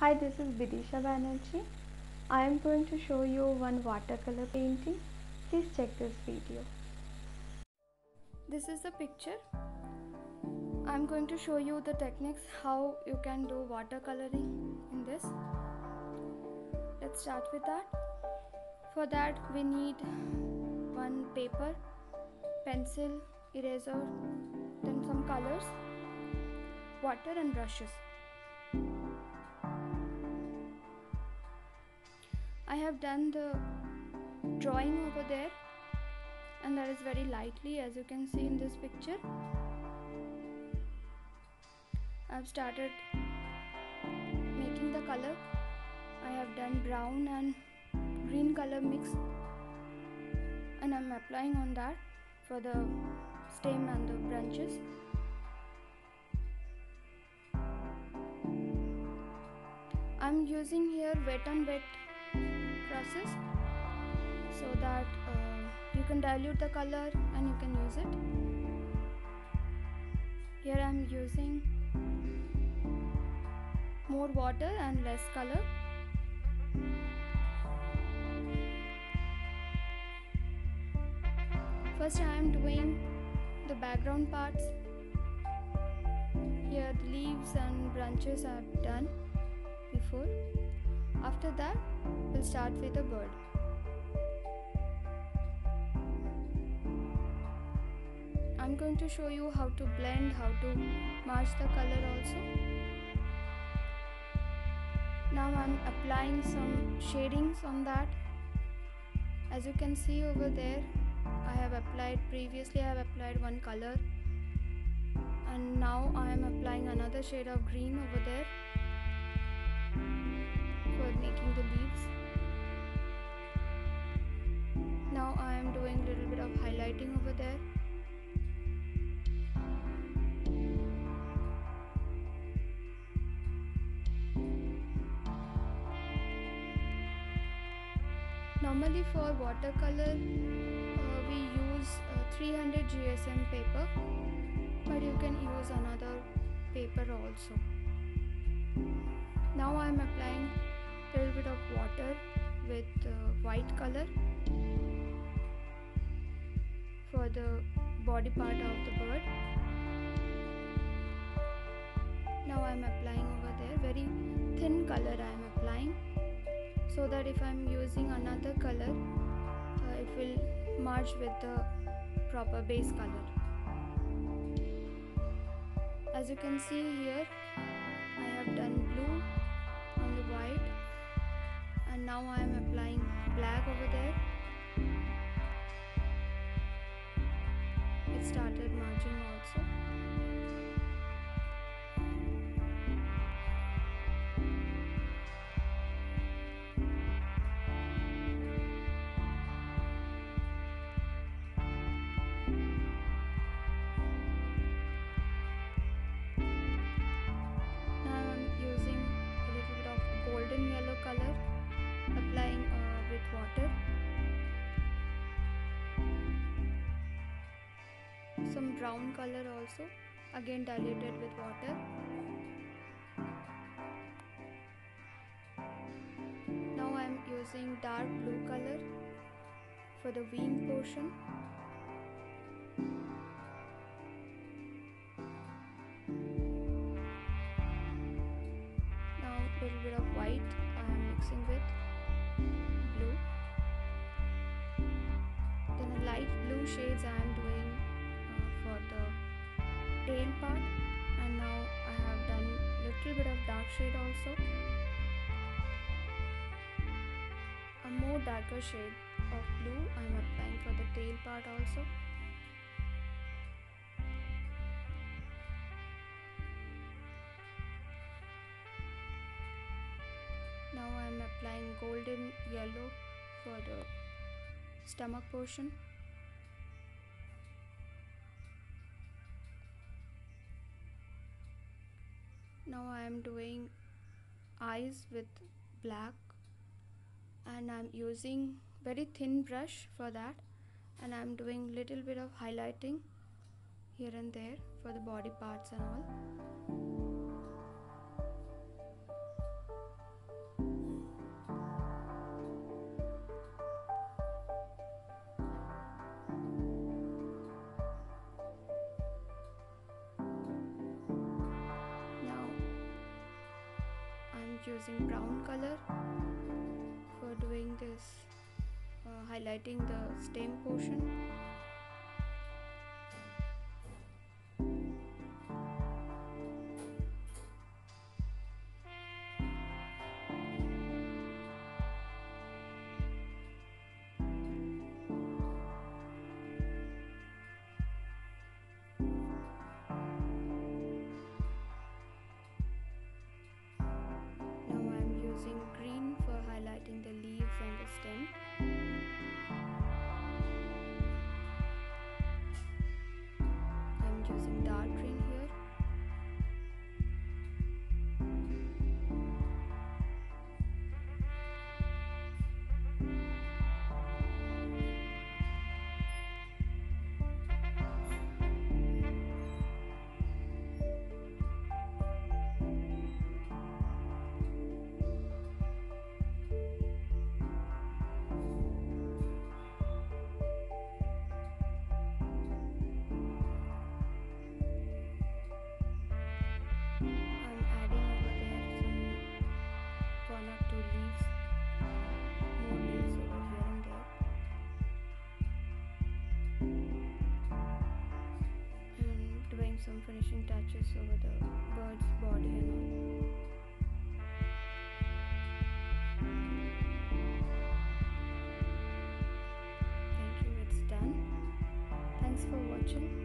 Hi, this is Bidisha Banerjee. I am going to show you one watercolor painting. Please check this video. This is the picture. I am going to show you the techniques how you can do watercoloring in this. Let's start with that. For that we need one paper, pencil, eraser, then some colors, water and brushes. I have done the drawing over there, and that is very lightly, as you can see in this picture. I've started making the color. I have done brown and green color mix, and I'm applying on that for the stem and the branches. I'm using here wet and wet process so that you can dilute the color and you can use it. Here I'm using more water and less color. First I am doing the background parts. Here the leaves and branches I have done before. After that we'll start with the bird. I'm going to show you how to blend, how to match the color also. Now I'm applying some shadings on that. As you can see over there, previously I have applied one color, and now I am applying another shade of green over there for making the leaves. Now I am doing a little bit of highlighting over there. Normally for watercolor we use 300 GSM paper, but you can use another paper also. Now I am applying a little bit of water with white color for the body part of the bird. Now I am applying over there, very thin color I am applying, so that if I am using another color, it will merge with the proper base color. As you can see here, I have done blue on the white, and now I am applying black over there. It started merging also. Yellow color, applying with water. Some brown color also, again diluted with water. Now I am using dark blue color for the wing portion. Now a little bit of white I am mixing with blue. Then a light blue shades I am doing for the tail part, and now I have done little bit of dark shade also. A more darker shade of blue I am applying for the tail part also. Now I am applying golden yellow for the stomach portion. Now I am doing eyes with black, and I am using very thin brush for that, and I am doing little bit of highlighting here and there for the body parts and all. using brown color for doing this, highlighting the stem portion. Green for highlighting the leaves and the stem. I'm using dark green here. Some finishing touches over the bird's body and all. Thank you, it's done. Thanks for watching.